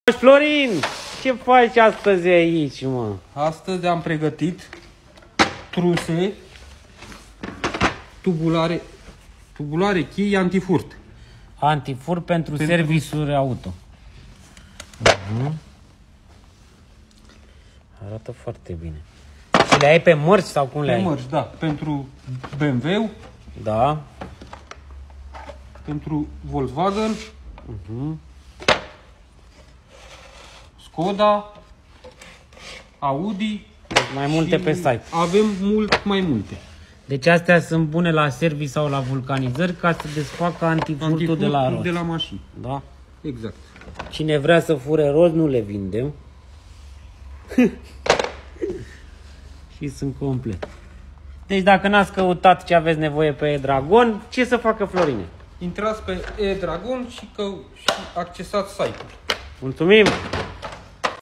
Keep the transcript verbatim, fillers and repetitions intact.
Florin, ce faci astăzi aici, mă? Astăzi am pregătit truse tubulare, tubulare chei antifurt. Antifur pentru, pentru... servisuri auto. Uh-huh. Arată foarte bine. Și le ai pe mărci sau cum le ai? Pe mărci, da. Pentru B M W. Da. Pentru Volkswagen. Uh-huh. Skoda. Audi. Deci mai multe pe site. Avem mult mai multe. Deci astea sunt bune la service sau la vulcanizări ca să desfacă antifurtul, antifurtul de la roți. de la mașini. Da? Exact. Cine vrea să fure roți, nu le vindem. Și sunt complet. Deci dacă n-ați căutat ce aveți nevoie pe e-Dragon, ce să facă Florine? Intrați pe e-Dragon și, că, și accesați site-ul. Mulțumim!